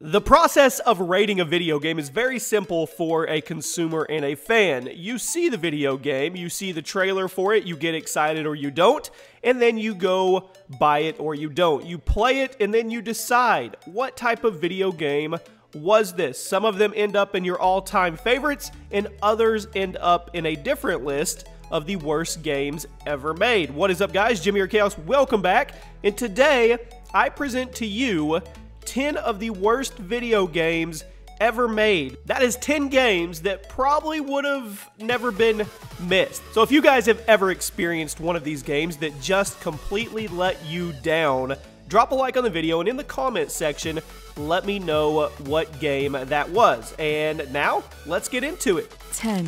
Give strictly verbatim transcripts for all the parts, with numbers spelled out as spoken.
The process of rating a video game is very simple for a consumer and a fan. You see the video game, you see the trailer for it, you get excited or you don't, and then you go buy it or you don't. You play it and then you decide what type of video game was this. Some of them end up in your all-time favorites and others end up in a different list of the worst games ever made. What is up, guys? Jimmy or Chaos, welcome back. And today I present to you ten of the worst video games ever made. That is ten games that probably would have never been missed. So if you guys have ever experienced one of these games that just completely let you down, drop a like on the video and in the comment section, let me know what game that was. And now, let's get into it. ten.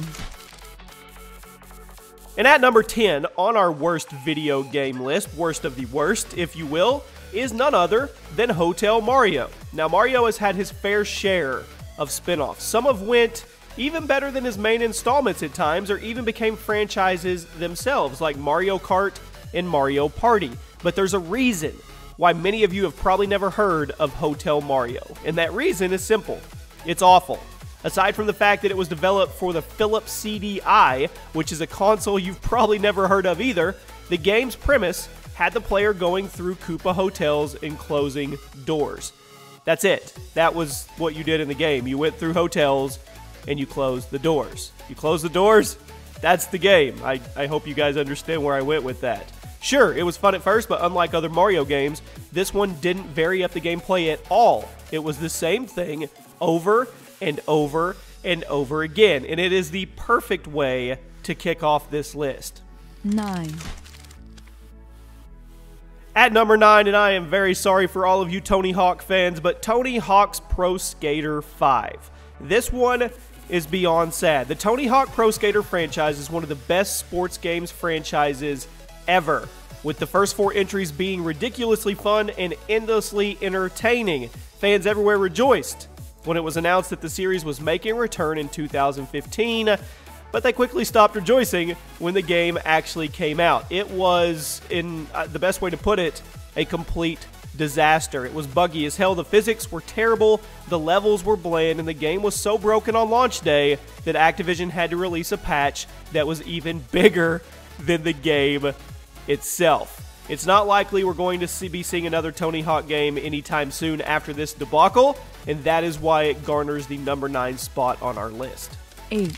And at number ten on our worst video game list, worst of the worst, if you will, is none other than Hotel Mario. Now, Mario has had his fair share of spin-offs. Some have went even better than his main installments at times, or even became franchises themselves, like Mario Kart and Mario Party. But there's a reason why many of you have probably never heard of Hotel Mario, and that reason is simple. It's awful. Aside from the fact that it was developed for the Philips C D I, which is a console you've probably never heard of either, the game's premise had the player going through Koopa hotels and closing doors. That's it. That was what you did in the game. You went through hotels and you closed the doors. You close the doors, that's the game. I, I hope you guys understand where I went with that. Sure, it was fun at first, but unlike other Mario games, this one didn't vary up the gameplay at all. It was the same thing over and over and over again, and it is the perfect way to kick off this list. nine. At number nine, and I am very sorry for all of you Tony Hawk fans, but Tony Hawk's Pro Skater five. This one is beyond sad. The Tony Hawk Pro Skater franchise is one of the best sports games franchises ever, with the first four entries being ridiculously fun and endlessly entertaining. Fans everywhere rejoiced when it was announced that the series was making a return in two thousand fifteen, but they quickly stopped rejoicing when the game actually came out. It was, in uh, the best way to put it, a complete disaster. It was buggy as hell, the physics were terrible, the levels were bland, and the game was so broken on launch day that Activision had to release a patch that was even bigger than the game itself. It's not likely we're going to see, be seeing another Tony Hawk game anytime soon after this debacle, and that is why it garners the number nine spot on our list. eight.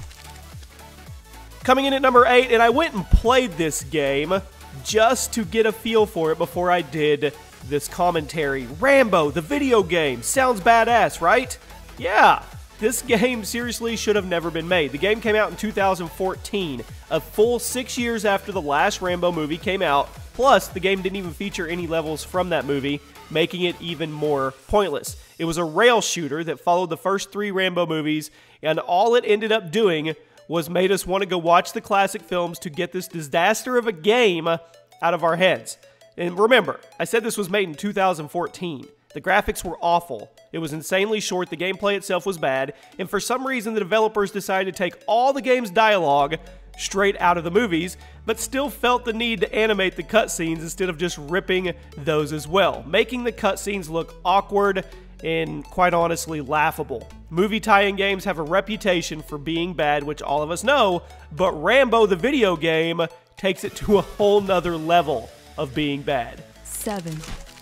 Coming in at number eight, and I went and played this game just to get a feel for it before I did this commentary. Rambo, the video game. Sounds badass, right? Yeah, this game seriously should have never been made. The game came out in two thousand fourteen, a full six years after the last Rambo movie came out. Plus, the game didn't even feature any levels from that movie, making it even more pointless. It was a rail shooter that followed the first three Rambo movies, and all it ended up doing was made us want to go watch the classic films to get this disaster of a game out of our heads. And remember, I said this was made in two thousand fourteen. The graphics were awful. It was insanely short, the gameplay itself was bad, and for some reason the developers decided to take all the game's dialogue straight out of the movies, but still felt the need to animate the cutscenes instead of just ripping those as well, making the cutscenes look awkward and, quite honestly, laughable. Movie tie-in games have a reputation for being bad, which all of us know, but Rambo the video game takes it to a whole nother level of being bad. seven.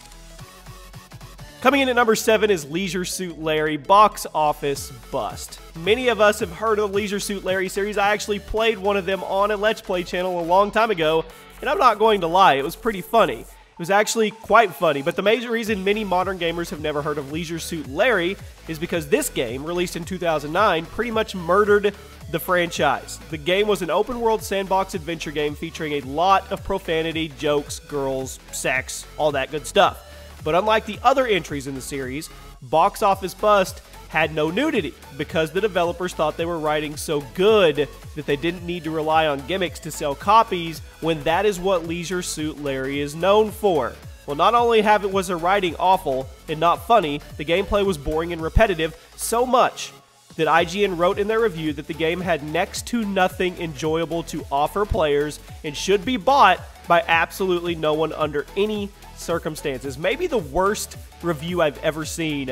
Coming in at number seven is Leisure Suit Larry, box office bust. Many of us have heard of the Leisure Suit Larry series. I actually played one of them on a Let's Play channel a long time ago, and I'm not going to lie, it was pretty funny. It was actually quite funny, but the major reason many modern gamers have never heard of Leisure Suit Larry is because this game, released in two thousand nine, pretty much murdered the franchise. The game was an open-world sandbox adventure game featuring a lot of profanity, jokes, girls, sex, all that good stuff. But unlike the other entries in the series, Box Office Bust had no nudity because the developers thought they were writing so good that they didn't need to rely on gimmicks to sell copies when that is what Leisure Suit Larry is known for. Well, not only have it was their writing awful and not funny, the gameplay was boring and repetitive, so much that I G N wrote in their review that the game had next to nothing enjoyable to offer players and should be bought by absolutely no one under any circumstances. Maybe the worst review I've ever seen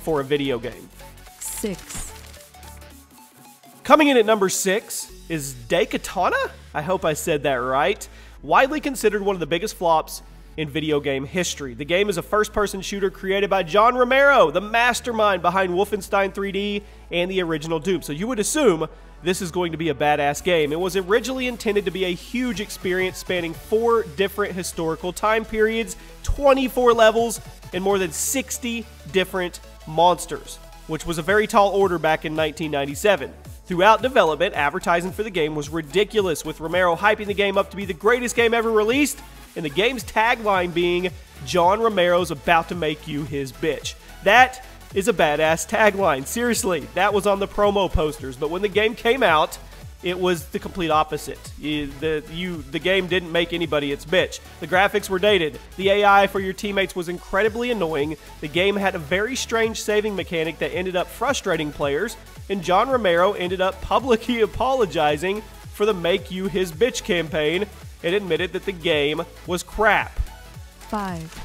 for a video game. Six. Coming in at number six is Daikatana? I hope I said that right. Widely considered one of the biggest flops in video game history. The game is a first-person shooter created by John Romero, the mastermind behind Wolfenstein three D and the original Doom. So you would assume this is going to be a badass game. It was originally intended to be a huge experience spanning four different historical time periods, twenty-four levels, and more than sixty different monsters, which was a very tall order back in nineteen ninety-seven. Throughout development, advertising for the game was ridiculous, with Romero hyping the game up to be the greatest game ever released, and the game's tagline being, John Romero's about to make you his bitch. That is a badass tagline. Seriously, that was on the promo posters, but when the game came out, it was the complete opposite. You, the, you, the game didn't make anybody its bitch. The graphics were dated. The A I for your teammates was incredibly annoying. The game had a very strange saving mechanic that ended up frustrating players, and John Romero ended up publicly apologizing for the Make You His Bitch campaign and admitted that the game was crap. Five.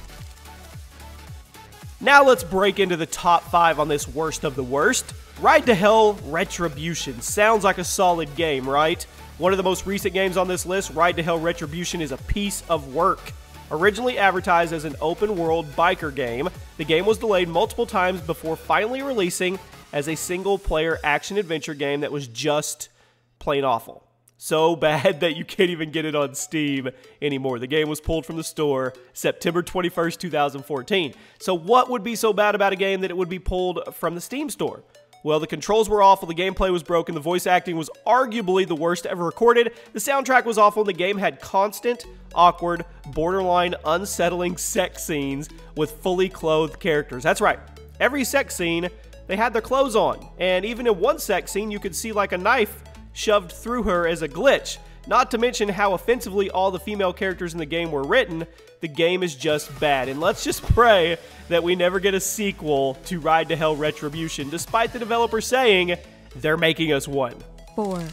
Now let's break into the top five on this worst of the worst. Ride to Hell Retribution. Sounds like a solid game, right? One of the most recent games on this list, Ride to Hell Retribution, is a piece of work. Originally advertised as an open-world biker game, the game was delayed multiple times before finally releasing as a single-player action-adventure game that was just plain awful. So bad that you can't even get it on Steam anymore. The game was pulled from the store September twenty-first, two thousand fourteen. So what would be so bad about a game that it would be pulled from the Steam store? Well, the controls were awful, the gameplay was broken, the voice acting was arguably the worst ever recorded, the soundtrack was awful, and the game had constant, awkward, borderline unsettling sex scenes with fully clothed characters. That's right. Every sex scene, they had their clothes on. And even in one sex scene, you could see like a knife shoved through her as a glitch. Not to mention how offensively all the female characters in the game were written. The game is just bad. And let's just pray that we never get a sequel to Ride to Hell Retribution, despite the developer saying they're making us one. Four.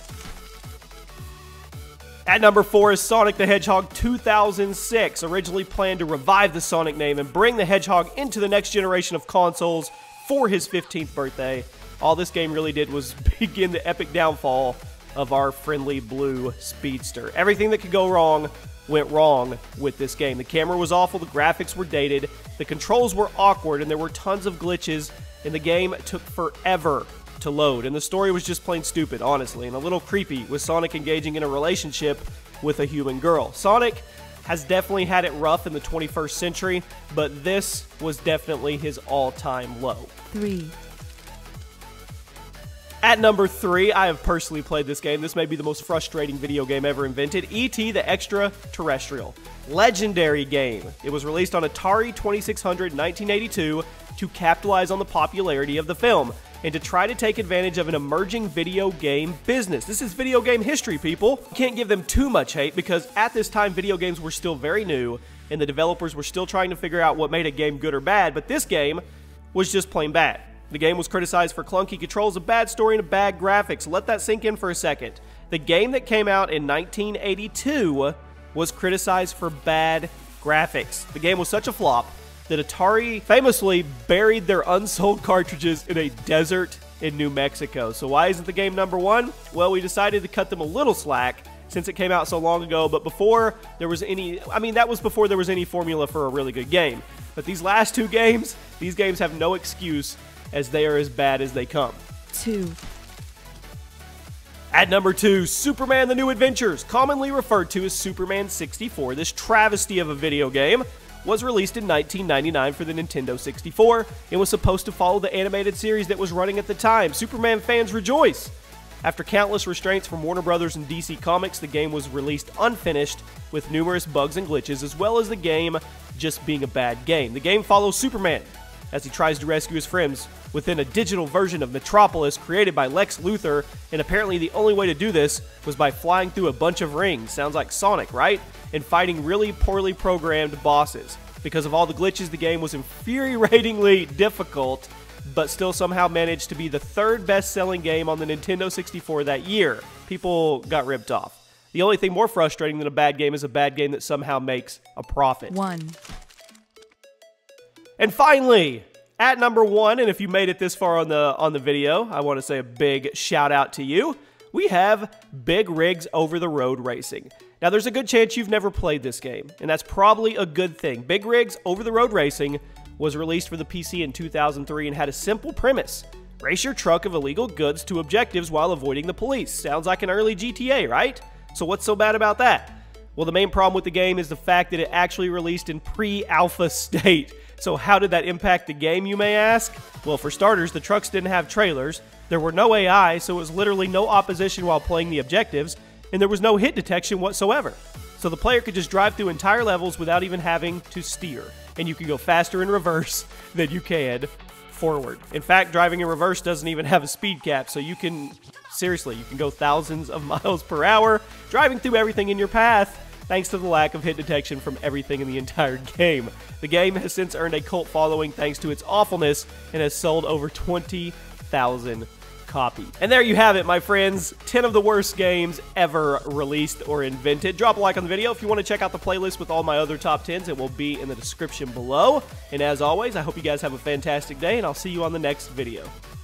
At number four is Sonic the Hedgehog two thousand six, originally planned to revive the Sonic name and bring the Hedgehog into the next generation of consoles for his fifteenth birthday. All this game really did was begin the epic downfall of our friendly blue speedster. Everything that could go wrong went wrong with this game. The camera was awful, the graphics were dated, the controls were awkward, and there were tons of glitches, and the game took forever to load. And the story was just plain stupid, honestly, and a little creepy with Sonic engaging in a relationship with a human girl. Sonic has definitely had it rough in the twenty-first century, but this was definitely his all-time low. Three. At number three, I have personally played this game. This may be the most frustrating video game ever invented. E T the Extraterrestrial. Legendary game. It was released on Atari twenty-six hundred in nineteen eighty-two to capitalize on the popularity of the film and to try to take advantage of an emerging video game business. This is video game history, people. You can't give them too much hate because at this time, video games were still very new and the developers were still trying to figure out what made a game good or bad, but this game was just plain bad. The game was criticized for clunky controls, a bad story, and a bad graphics. Let that sink in for a second. The game that came out in nineteen eighty-two was criticized for bad graphics. The game was such a flop that Atari famously buried their unsold cartridges in a desert in New Mexico. So why isn't the game number one? Well, we decided to cut them a little slack since it came out so long ago, but before there was any, I mean, that was before there was any formula for a really good game. But these last two games, these games have no excuse as they are as bad as they come. Two. At number two, Superman The New Adventures, commonly referred to as Superman sixty-four. This travesty of a video game was released in nineteen ninety-nine for the Nintendo sixty-four. It was supposed to follow the animated series that was running at the time. Superman fans rejoice! After countless restraints from Warner Brothers and D C Comics, the game was released unfinished with numerous bugs and glitches, as well as the game just being a bad game. The game follows Superman as he tries to rescue his friends within a digital version of Metropolis created by Lex Luthor, and apparently the only way to do this was by flying through a bunch of rings. Sounds like Sonic, right? And fighting really poorly programmed bosses. Because of all the glitches, the game was infuriatingly difficult, but still somehow managed to be the third best-selling game on the Nintendo sixty-four that year. People got ripped off. The only thing more frustrating than a bad game is a bad game that somehow makes a profit. One. And finally, At number one, and if you made it this far on the on the video, I want to say a big shout out to you. We have Big Rigs Over the Road Racing. Now, there's a good chance you've never played this game, and that's probably a good thing. Big Rigs Over the Road Racing was released for the P C in two thousand three and had a simple premise. Race your truck of illegal goods to objectives while avoiding the police. Sounds like an early G T A, right? So what's so bad about that? Well, the main problem with the game is the fact that it actually released in pre-alpha state. So how did that impact the game, you may ask? Well, for starters, the trucks didn't have trailers, there were no A I, so it was literally no opposition while playing the objectives, and there was no hit detection whatsoever. So the player could just drive through entire levels without even having to steer, and you can go faster in reverse than you can forward. In fact, driving in reverse doesn't even have a speed cap, so you can, seriously, you can go thousands of miles per hour, driving through everything in your path, thanks to the lack of hit detection from everything in the entire game. The game has since earned a cult following thanks to its awfulness and has sold over twenty thousand copies. And there you have it, my friends. ten of the worst games ever released or invented. Drop a like on the video. If you want to check out the playlist with all my other top tens, it will be in the description below. And as always, I hope you guys have a fantastic day, and I'll see you on the next video.